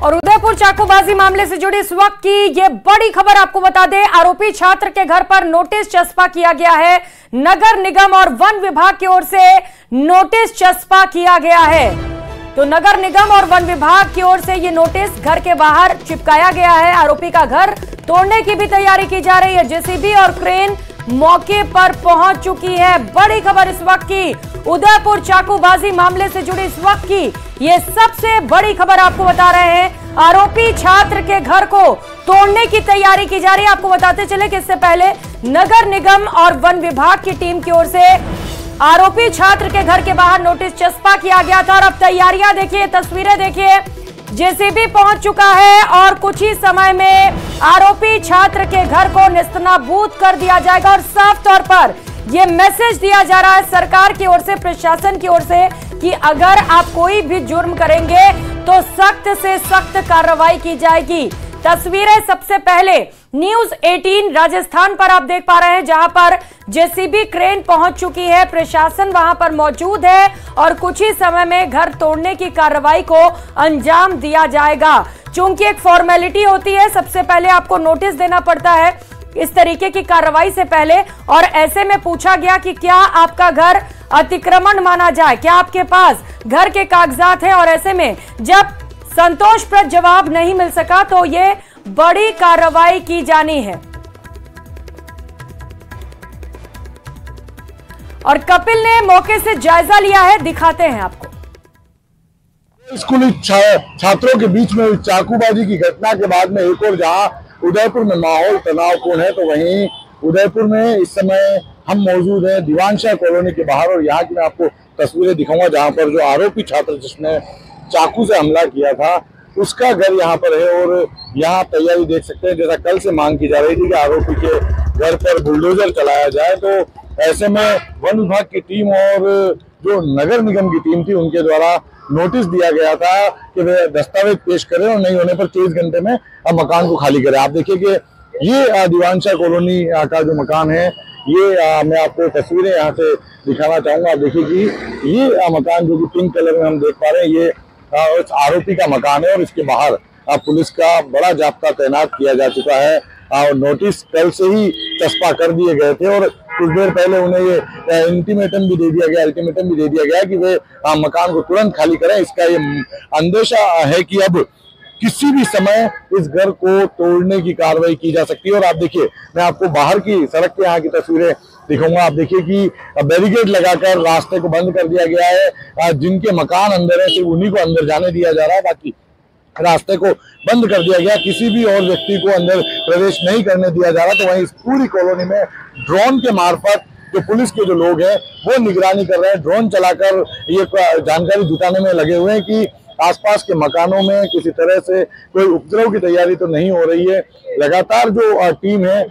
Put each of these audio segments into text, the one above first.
और उदयपुर चाकूबाजी मामले से जुड़ी इस वक्त की ये बड़ी खबर आपको बता दें। आरोपी छात्र के घर पर नोटिस चस्पा किया गया है। नगर निगम और वन विभाग की ओर से नोटिस चस्पा किया गया है। तो नगर निगम और वन विभाग की ओर से ये नोटिस घर के बाहर चिपकाया गया है। आरोपी का घर तोड़ने की भी तैयारी की जा रही है। जेसीबी और क्रेन मौके पर पहुंच चुकी है। बड़ी खबर इस वक्त की, उदयपुर चाकूबाजी मामले से जुड़ी इस वक्त की ये सबसे बड़ी खबर आपको बता रहे हैं। आरोपी छात्र के घर को तोड़ने की तैयारी की जा रही है। आपको बताते चले कि इससे पहले नगर निगम और वन विभाग की टीम की ओर से आरोपी छात्र के घर के बाहर नोटिस चस्पा किया गया था। और अब तैयारियां देखिए, तस्वीरें देखिए, जेसीबी पहुंच चुका है और कुछ ही समय में आरोपी छात्र के घर को नेस्तनाबूद कर दिया जाएगा। और साफ तौर पर यह मैसेज दिया जा रहा है सरकार की ओर से, प्रशासन की ओर से, कि अगर आप कोई भी जुर्म करेंगे तो सख्त से सख्त कार्रवाई की जाएगी। तस्वीरें सबसे पहले न्यूज 18 राजस्थान पर आप देख पा रहे हैं, जहां पर जेसीबी क्रेन पहुंच चुकी है, प्रशासन वहां पर मौजूद है और कुछ ही समय में घर तोड़ने की कार्रवाई को अंजाम दिया जाएगा। चूंकि एक फॉर्मेलिटी होती है, सबसे पहले आपको नोटिस देना पड़ता है इस तरीके की कार्रवाई से पहले। और ऐसे में पूछा गया कि क्या आपका घर अतिक्रमण माना जाए, क्या आपके पास घर के कागजात हैं। और ऐसे में जब संतोषप्रद जवाब नहीं मिल सका तो ये बड़ी कार्रवाई की जानी है। और कपिल ने मौके से जायजा लिया है, दिखाते हैं आपको। स्कूली छात्रों के बीच में चाकूबाजी की घटना के बाद में एक और जहां उदयपुर में माहौल तनावपूर्ण है, तो वहीं उदयपुर में इस समय हम मौजूद हैं दीवानशाह कॉलोनी के बाहर। और यहाँ की मैं आपको तस्वीरें दिखाऊंगा जहां पर जो आरोपी छात्र जिसने चाकू से हमला किया था उसका घर यहाँ पर है। और यहाँ तैयारी देख सकते हैं, जैसा कल से मांग की जा रही थी कि आरोपी के घर पर बुलडोजर चलाया जाए। तो ऐसे में वन विभाग की टीम और जो नगर निगम की टीम थी उनके द्वारा नोटिस दिया गया था कि वे दस्तावेज पेश करें और नहीं होने पर 23 घंटे में अब मकान को खाली करें। आप देखिए कि ये दीवानशाह कॉलोनी का जो मकान है, ये मैं आपको तस्वीरें यहाँ से दिखाना चाहूंगा। आप देखिए कि ये मकान जो कि पिंक कलर में हम देख पा रहे हैं, ये उस आरोपी का मकान है। और इसके बाहर पुलिस का बड़ा जाब्ता तैनात किया जा चुका है। और नोटिस कल से ही चस्पा कर दिए गए थे और कुछ देर पहले उन्हें ये इंटीमेटम भी दे दिया गया, अल्टीमेटम भी दे दिया गया कि वे मकान को तुरंत खाली करें। इसका ये अंदेशा है कि अब किसी भी समय इस घर को तोड़ने की कार्रवाई की जा सकती है। और आप देखिए, मैं आपको बाहर की सड़क के यहाँ की तस्वीरें दिखाऊंगा। आप देखिए कि बैरिकेड लगाकर रास्ते को बंद कर दिया गया है। जिनके मकान अंदर है सिर्फ उन्हीं को अंदर जाने दिया जा रहा है, बाकी रास्ते को बंद कर दिया गया, किसी भी और व्यक्ति को अंदर प्रवेश नहीं करने दिया जा रहा। तो वहीं इस पूरी कॉलोनी में ड्रोन के मार्फत जो पुलिस के जो लोग हैं वो निगरानी कर रहे हैं। ड्रोन चलाकर ये जानकारी जुटाने में लगे हुए हैं कि आसपास के मकानों में किसी तरह से कोई उपद्रव की तैयारी तो नहीं हो रही है। लगातार जो टीम है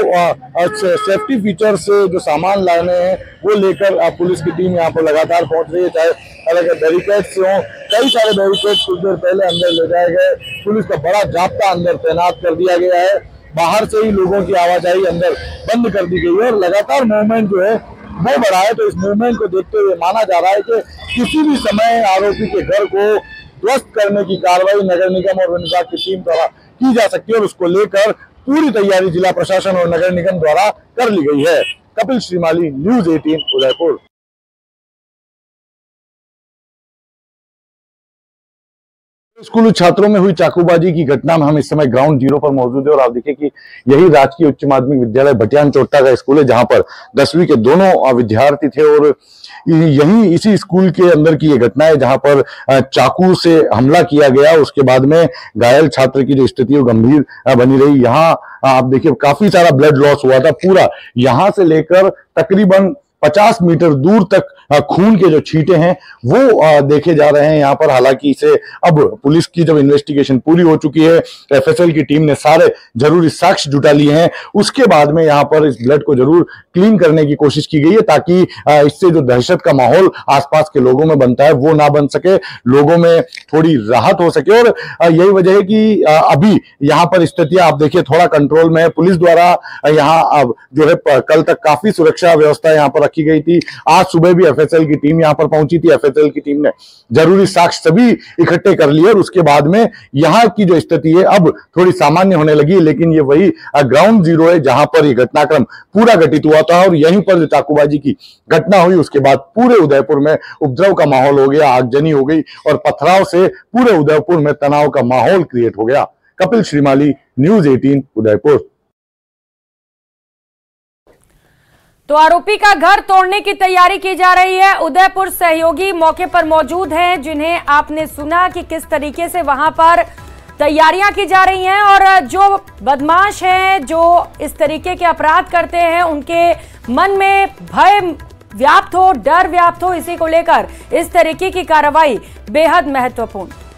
वो सेफ्टी फीचर से जो सामान लाने हैं वो लेकर पुलिस की टीम यहाँ पर लगातार पहुंच रही है। चाहे अलग बैरिकेड्स हों, कई सारे बैरिकेड्स कुछ देर पहले अंदर ले जाए गए। पुलिस का बड़ा जाब्ता अंदर तैनात कर दिया गया है। बाहर से ही लोगों की आवाजाही अंदर बंद कर दी गई है और लगातार मूवमेंट जो है वो बढ़ा है। तो इस मूवमेंट को देखते हुए माना जा रहा है कि किसी भी समय आरोपी के घर को ध्वस्त करने की कार्रवाई नगर निगम और वन विभाग की टीम द्वारा की जा सकती है। और उसको लेकर पूरी तैयारी जिला प्रशासन और नगर निगम द्वारा कर ली गई है। कपिल श्रीमाली, न्यूज 18 उदयपुर। स्कूली छात्रों में हुई चाकूबाजी की घटना में हम इस समय ग्राउंड जीरो पर मौजूद है। और आप देखिए कि यही राजकीय उच्च माध्यमिक विद्यालय बटियान चोट्टा का स्कूल है, जहां पर 10वीं के दोनों विद्यार्थी थे। और यही इसी स्कूल के अंदर की ये घटना है जहां पर चाकू से हमला किया गया। उसके बाद में घायल छात्र की जो स्थिति वो गंभीर बनी रही। यहाँ आप देखिए काफी सारा ब्लड लॉस हुआ था। पूरा यहाँ से लेकर तकरीबन 50 मीटर दूर तक खून के जो छींटे हैं वो देखे जा रहे हैं यहाँ पर। हालांकि इसे अब पुलिस की जब इन्वेस्टिगेशन पूरी हो चुकी है, एफएसएल की टीम ने सारे जरूरी साक्ष्य जुटा लिए हैं, उसके बाद में यहाँ पर इस ब्लड को जरूर क्लीन करने की कोशिश की गई है ताकि इससे जो दहशत का माहौल आसपास के लोगों में बनता है वो ना बन सके, लोगों में थोड़ी राहत हो सके। और यही वजह है कि अभी यहाँ पर स्थितियां आप देखिए थोड़ा कंट्रोल में है। पुलिस द्वारा यहाँ अब जो है कल तक काफी सुरक्षा व्यवस्था यहाँ पर रखी गई थी। आज सुबह भी एफएसएल की टीम यहाँ पर पहुंची थी। एफएसएल की टीम ने जरूरी साक्ष्य सभी इकट्ठे कर लिए और उसके बाद में यहाँ की जो स्थिति है अब थोड़ी सामान्य होने लगी, लेकिन ये वही ग्राउंड जीरो है जहां पर ये घटनाक्रम पूरा घटित हुआ था। और यहीं पर जो चाकूबाजी की घटना हुई उसके बाद पूरे उदयपुर में उपद्रव का माहौल हो गया, आगजनी हो गई और पथराव से पूरे उदयपुर में तनाव का माहौल क्रिएट हो गया। कपिल श्रीमाली, न्यूज़ 18 उदयपुर। तो आरोपी का घर तोड़ने की तैयारी की जा रही है। उदयपुर सहयोगी मौके पर मौजूद हैं, जिन्हें आपने सुना कि किस तरीके से वहां पर तैयारियां की जा रही हैं और जो बदमाश हैं, जो इस तरीके के अपराध करते हैं, उनके मन में भय व्याप्त हो, डर व्याप्त हो, इसी को लेकर इस तरीके की कार्रवाई बेहद महत्वपूर्ण।